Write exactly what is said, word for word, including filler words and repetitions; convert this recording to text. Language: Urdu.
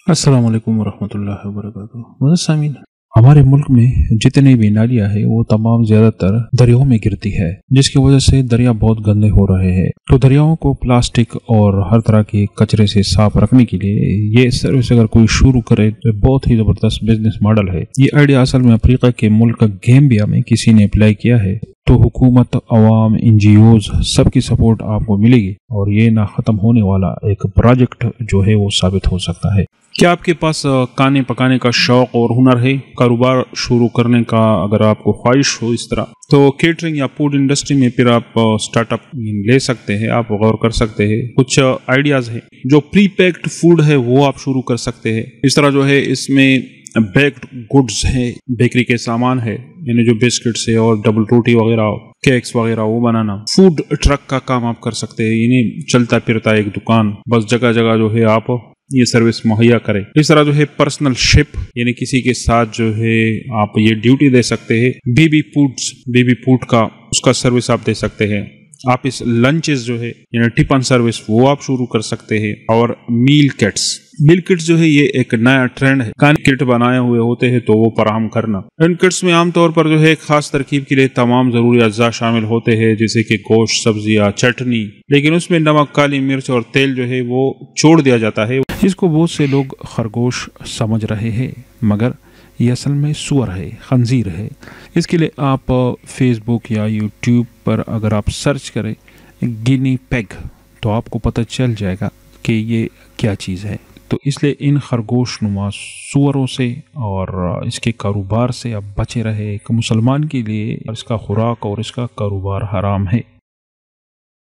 السلام علیکم ورحمۃ اللہ وبرکاتہ۔ مزید سامعین، ہمارے ملک میں جتنی بھی نالیاں ہیں وہ تمام زیادہ تر دریاؤں میں گرتی ہے، جس کی وجہ سے دریا بہت گندے ہو رہے ہیں۔ تو دریاؤں کو پلاسٹک اور ہر طرح کے کچرے سے صاف رکھنے کے لیے یہ سروس اگر کوئی شروع کرے تو بہت ہی زبردست بزنس ماڈل ہے۔ یہ آئیڈیا اصل میں افریقہ کے ملک گیمبیا میں کسی نے اپلائی کیا ہے، تو حکومت، عوام، این جی اوز سب کی سپورٹ آپ کو ملے گی اور یہ نہ ختم ہونے والا ایک پروجیکٹ جو ہے وہ ثابت ہو سکتا ہے۔ کیا آپ کے پاس کھانے پکانے کا شوق اور ہنر ہے؟ کاروبار شروع کرنے کا اگر آپ کو خواہش ہو اس طرح، تو کیٹرنگ یا فوڈ انڈسٹری میں پھر آپ سٹارٹ اپ لے سکتے ہیں، آپ غور کر سکتے ہیں۔ کچھ آئیڈیاز ہیں جو پری پیکڈ فوڈ ہے وہ آپ شروع کر سکتے ہیں۔ اس طرح جو ہے اس میں بیکڈ گڈز ہے، بیکری کے سامان ہے، یعنی جو بسکٹس ہے اور ڈبل روٹی وغیرہ، کیکس وغیرہ وہ بنانا۔ فوڈ ٹرک کا کام آپ کر سکتے ہیں، یعنی چلتا پھرتا ایک دکان، بس جگہ جگہ جو ہے آپ یہ سروس مہیا کریں۔ اس طرح جو ہے پرسنل شپ، یعنی کسی کے ساتھ جو ہے آپ یہ ڈیوٹی دے سکتے ہیں۔ بیبی فوڈز، بیبی فوڈ کا اس کا سروس آپ دے سکتے ہیں۔ آپ اس لنچز جو ہے یعنی ٹفن سروس وہ آپ شروع کر سکتے ہیں۔ اور میل کٹس، میل کٹس جو ہے یہ ایک نیا ٹرینڈ ہے، کھانے کٹ بنائے ہوئے ہوتے ہیں تو وہ فراہم کرنا۔ ان کٹس میں عام طور پر جو ہے ایک خاص ترکیب کے لیے تمام ضروری اجزاء شامل ہوتے ہیں، جیسے کہ گوشت، سبزیاں، چٹنی، لیکن اس میں نمک، کالی مرچ اور تیل جو ہے وہ چھوڑ دیا جاتا ہے۔ اس کو بہت سے لوگ خرگوش سمجھ رہے ہیں، مگر یہ اصل میں سور ہے، خنزیر ہے۔ اس کے لیے آپ فیس بک یا یوٹیوب پر اگر آپ سرچ کریں گینی پیگ تو آپ کو پتہ چل جائے گا کہ یہ کیا چیز ہے۔ تو اس لیے ان خرگوش نما سوروں سے اور اس کے کاروبار سے آپ بچے رہے۔ ایک مسلمان کے لیے اس کا خوراک اور اس کا کاروبار حرام ہے۔